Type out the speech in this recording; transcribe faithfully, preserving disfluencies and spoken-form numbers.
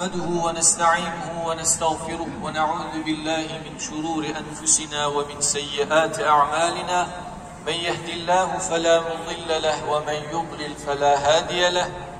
نحمده ونستعينه ونستغفره ونعوذ بالله من شرور أنفسنا ومن سيئات أعمالنا. من يهد الله فلا مضل له ومن يضلل فلا هادي له.